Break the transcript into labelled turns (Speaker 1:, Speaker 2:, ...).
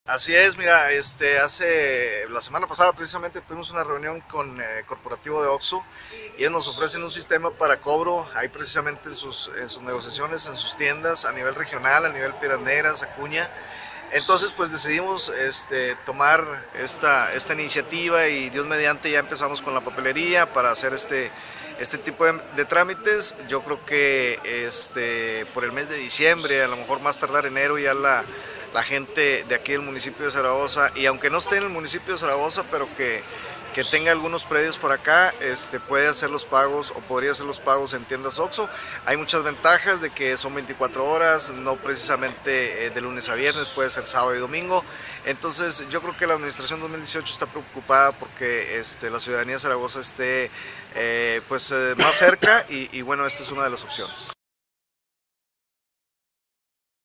Speaker 1: Así es, mira, hace la semana pasada precisamente tuvimos una reunión con corporativo de Oxxo y ellos nos ofrecen un sistema para cobro ahí precisamente en sus negociaciones, en sus tiendas a nivel regional, a nivel Piranderas, Acuña. Entonces pues decidimos tomar esta iniciativa y Dios mediante ya empezamos con la papelería para hacer este tipo de trámites. Yo creo que por el mes de diciembre, a lo mejor más tardar enero, ya la gente de aquí del municipio de Zaragoza, y aunque no esté en el municipio de Zaragoza, pero que tenga algunos predios por acá, puede hacer los pagos o podría hacer los pagos en tiendas Oxxo. Hay muchas ventajas de que son 24 horas, no precisamente de lunes a viernes, puede ser sábado y domingo. Entonces yo creo que la administración 2018 está preocupada porque la ciudadanía de Zaragoza esté más cerca y bueno, esta es una de las opciones.